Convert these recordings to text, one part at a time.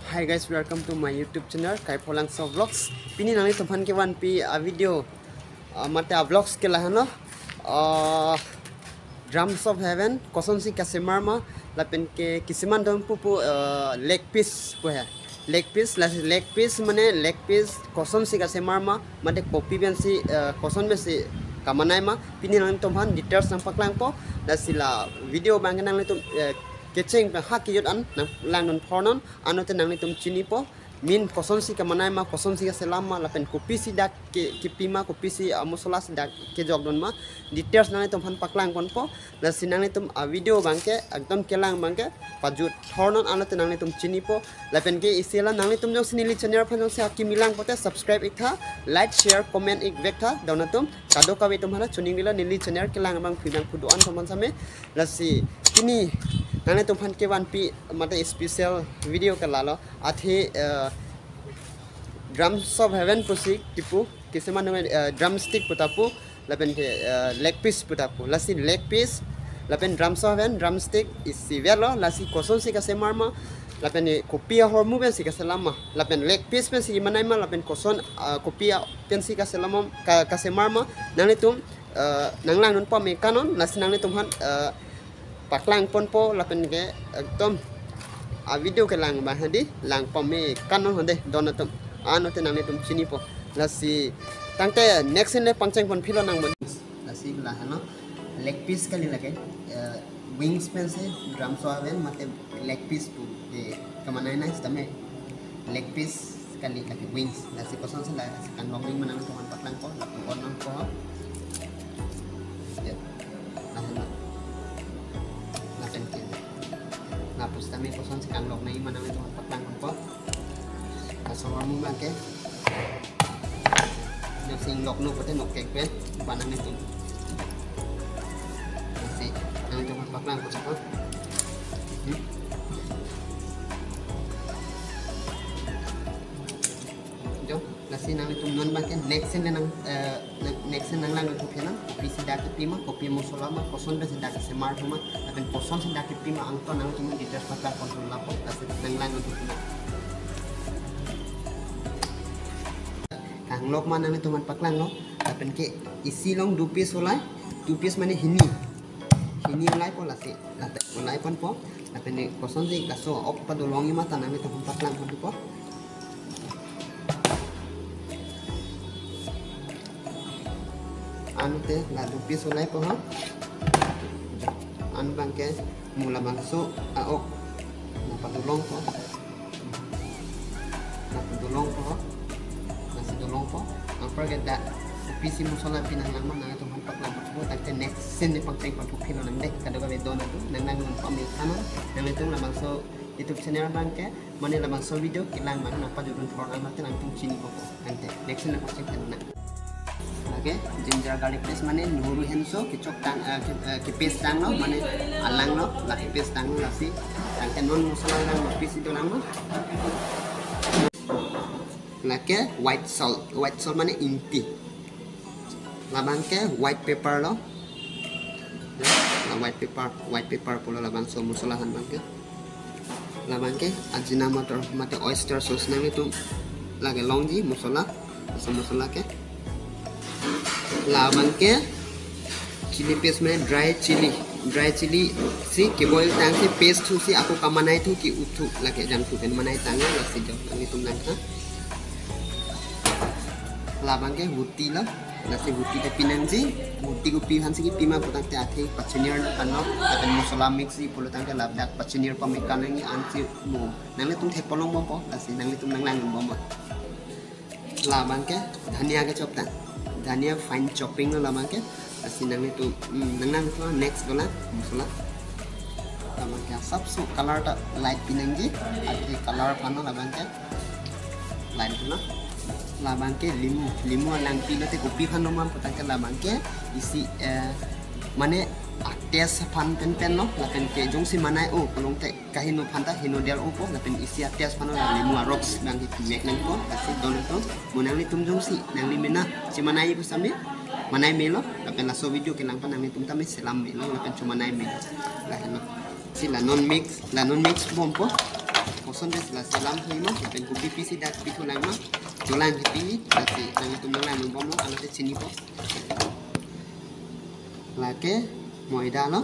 Hi guys, welcome to my YouTube channel Kaipolang So Vlogs. Pini nang tumhan ke one pi video mate vlogs ke lahano Drums of Heaven koson si kasemar ma lapen ke kisiman dom pupu leg piece po hai. Leg piece mane leg piece koson si kasemar ma mate copy ben si koson be si kamanai ma pini nang tumhan details nang paklang po da sila video bang nang tum keceng hak kiyot an lang non pornon anote nang tum chini po min koson si kamanai ma koson si selama lapen kopi si dak ke pima kopi si musola si dak ke jogdon ma details nang tum han paklang kon po la sinang tum video bangke ekdom kelang bangke pajut pornon anote nang tum chini po lapen ke isela nang tum jong sinili channel phan jong se aki milang pote subscribe ikha like share comment ik vekha donatum kado kawe tum hana chuning dila nili channel kelang bang phidang phuduan toman same la si kini nang tum phan ke wan pi mate special video ka lalo athi Drums of Heaven pusi tipu kiseman drumstick putapu lapen ke leg piece putapu lasi leg piece lapen Drums of Heaven drumstick isi velo lasi koson si kasemar ma lapen kopia hormu ben si kaselama lapen leg piece ben si manai ma lapen koson kopia pen si kaselama kasemar ma nang tum nang lang non pa me kanon lasi nang tum han paklang pon po lapen ke ekdom video ke lang ba hadi lang pa me kanon hande donatum ano te nang tum chini po lasi tangte next in le pangcheng pon philo nang mon lasi la hano leg piece kali lage wings pen se Drums of Heaven mate leg piece pu de kamanai na stame leg piece kali lage wings lasi koson se la kan long ring manang tum paklang po la on nang po napos kami koson si kanlok na iman namin itong patlang po kasama mo lang ke yung singlok no pati no kekpe panang ito kasi ang itong patlang po sa po jo nasi nang itong non bangke next nang lang ito pinang kopi si dati pima kopi mo solama koson ba si dati si marhuma akan koson si dati pima ang to nang itong details patlang kontrol lapo kasi nang lang ito pina kanglok man nang itong patlang no akan ke isi long 2 piece mane hini ulai po lasi ulai pon po akan ni koson si kaso op pa dolongi mata nang itong patlang po anu te la dupi solai po ha anu bangke mula bangso aok napadulong po nasi dulong po ang forget that pisi musola pinanglaman na itong hampak na po tagte next sin ni pagtay pa po pilo ng dek kadaga bedo na to nang pamikanon nang itong labangso YouTube channel bangke mani labangso video kilang man napadulong for natin ang itong chini po tagte next sin na pagtay na okay ginger garlic paste mane nuru henso kicok tang ke paste tang no mane alang no la paste tang la si tang non musala nang paste itu nang la ke white salt mane inti la bangke white pepper lo la white pepper pula la bang so musala han bangke la bangke ajinomoto mate oyster sauce nang itu la ke longji musala ke labang ke chili paste में dry chili si ke boil tang si paste tu si aku kamanai tu ki utu lagi jam tu kan manai tang la si jo ni tum nang ha labang ke huti la si huti te pinang si huti ko pihan si ki pima putang te athe pachinir na kanno akan masala mix si pulo tang ke labdak pachinir pa me kan ngi an si mo nang le tum the polong mo po la si nang le tum nang lang mo labang ke dhania ke chop tang धनिया fine chopping लमा के असिनंग तो नंगनांग तो next गोला मसला लमा के सब सो colour ता लाइट पिनंगी अति कलर फानो लमा के लाइट ना लमा के लिमु लांग पिनते कॉपी फानो मान पता के लमा के इसी माने टेस्ट फान पेन नो लापेन के जोंसी मनाय ओ कोलोंग ते काहिनो फानता हिनो देल ओपो लापेन इसी टेस्ट फानो लिमु रॉक्स नंग की मेक नंग को असी दोनो तो मोनांगली तुम जोंसी नंगली मेना si manai bu sami manai melo lapen la so video ke lang pa nang tum tami selam melo lapen cuma manai melo la no si la non mix bom po koson des la selam hima pen kopi pisi dak pitu lang ma tulang pipi kasi nang tum lang bom lo ala te chini po lake moida lo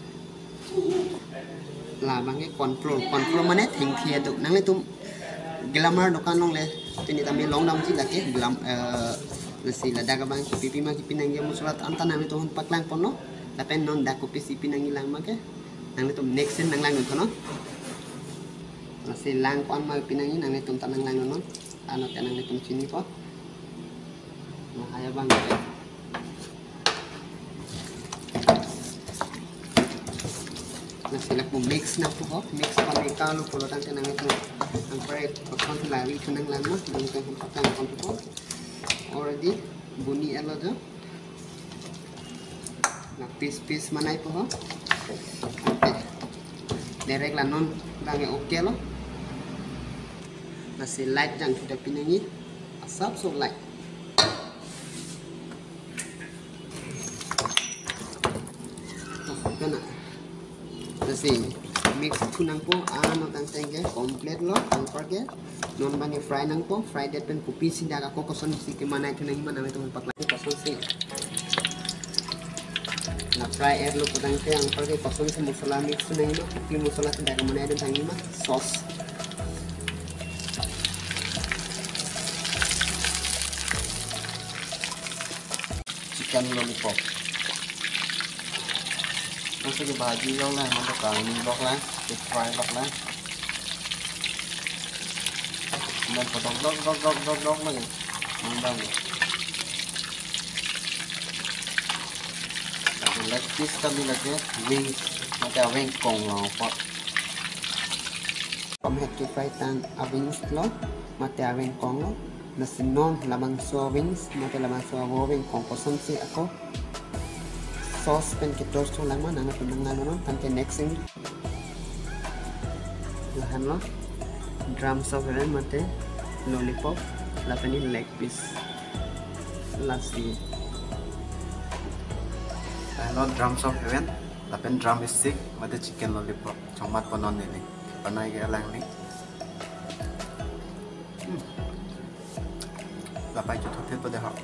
la bange control mane thengthia tu nang le tum glamour dokan long le tini tami long dam chi lake glam nasi la daga bang pipi ma pipi nang mo surat anta nang le tuhon paklang pon lo la pen non dak kopi sipi nang ilang ma ke nang le tum next nang lang no nasi lang kon ma pinangi nang le tum tanang lang no ano te nang le tum chini po mahaya bang nasi la po mix na po mix pa may kalo po lo tang nang ito ang pare pagkon lari ito nang lang mo nang ito yung patang kon po already buni alo do na piece manay po ho okay direct la non bange okay lo nasi light jang kita pinangi asap so light kana nasi mix tunang po ano tang tenge complete lo ang parke non bange fry nang po fry det pen kopi sinda ka kokoson si ke manay tunang man ame tong pakla koson si na fry air lo putang ke ang parke koson si masala mix tunang ma kopi masala sinda ka manay den tangi ma sauce chicken lollipop nó sẽ भाजी लोग ना हम लोग काली लोग ना deep fry लोग ना mình phải đong lagi mình đong leg piece kami lagi wings mata wing kong lo pot kami hati fry tan wings lo mata wing kong lo nasi non labang so wings mata labang so wing kong kosan si ako sauce pen ke toast lang man ang pinangal non tante next thing lahan lo drums of ren mate lollipop lapani leg piece lasi lo drums of ren lapen drum stick mate chicken lollipop chongmat ponon ni panai ge alang ni lapai chu thothe to de ha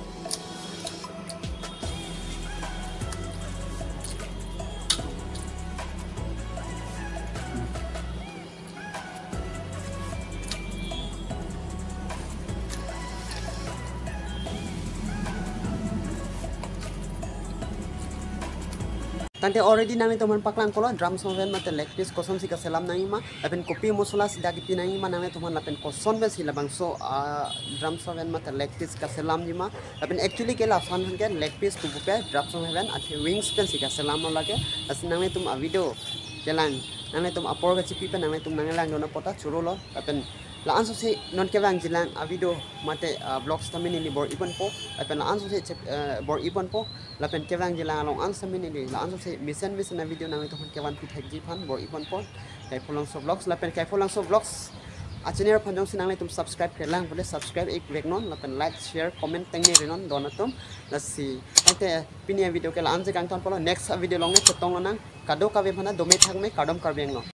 tante already nami teman paklang kola drum soven mate leg piece koson si kaselam nai ma lapen kopi mosola si dagi pinai ma nami teman lapen koson be si labang so drum soven mate leg piece kaselam ni ma lapen actually ke la san ke leg piece tu bupe drum soven ate wings pen si kaselam no lage as nami tum a video telang nami tum apor ga chipi pen nami tum nami lang dona pota churo lo lapen la anso se non ke wang jilang a video mate vlogs tamini ni bor ipan po lapen la anso se bor ipan po lapen ke wang jilang long anso mini ni la anso se mission na video nami to ke wan pit hek jipan bor ipan po kai pholang so vlogs lapen kai pholang so vlogs achiner panjong sinang tum subscribe ke lang boleh subscribe ek vek non lapen like share comment tengni renon donatum lasi ate pinia video ke la anje kang ton polo next video long ne chotong nang kado ka be phana dome thak me kadom karbeng no